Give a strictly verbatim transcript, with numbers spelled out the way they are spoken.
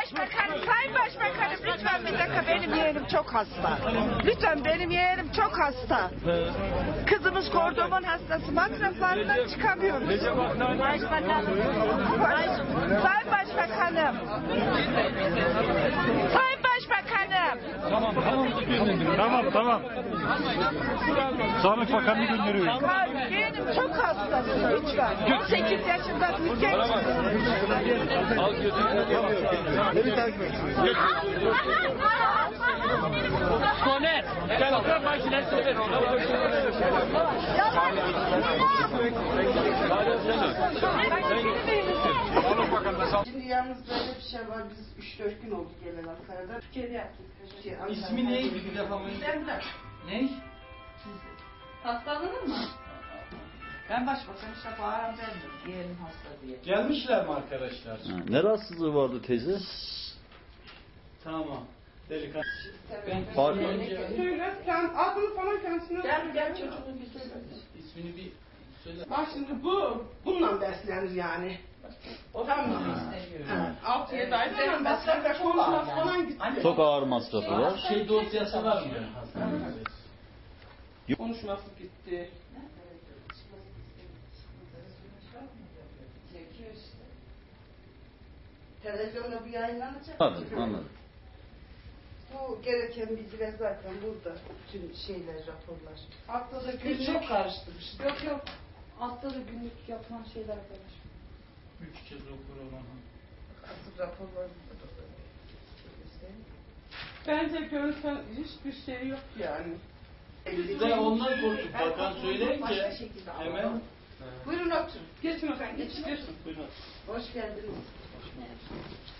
Başbakanım, Sayın Başbakanım lütfen bir dakika, benim yeğenim çok hasta. Lütfen, benim yeğenim çok hasta. Kızımız kordon hastası, masraflarından çıkamıyoruz. Başbakanım. Sayın Başbakanım. Sayın Başbakanım. Tamam tamam. Tamam tamam. Sağlık Bakanı'nı gönderiyorum. Yeğenim çok hasta. Lütfen. on sekiz yaşında bir genç. Al gözünü. Soner. Gel otur başına söyle. Şimdi yalnız böyle bir şey var. Biz üç dört gün oldu geleli Ankara'da. Türkiye'de yaptık. İsmi neydi bir defa mı? Ne? Hastalanır mı? Ben başbakan işte bağıran bendim. Yeğenim hasta diye. Gelmişler mi arkadaşlar? Ha, ne rahatsızlığı vardı teyze? Tamam. Delikanlı. Pardon. Söyle sen adını falan kendisine. Gel gel çocuğunu bir söyle. İsmini bir söyle. Bak şimdi bu bununla beslenir yani. O tamam mı? altı yedi ay falan beslenir. Konuşmak falan gitti. Çok ağır masrafı var. Şey dosyası var mı? Konuşması gitti. Televizyonda bu yayınlanacak. Anladım, anladım. Bu gereken bilgiler zaten burada. Bütün şeyler, raporlar. Haftada günlük. Çok karıştırmış. Yok yok. Haftada günlük yapılan şeyler var. Üç kez okur olan. Asıl raporlar. Bence görsel hiçbir şey yok yani. Size ondan korktuk. Bakan söyleyince hemen. Buyurun oturun. Geçin efendim, geçin. Buyurun. Hoş geldiniz.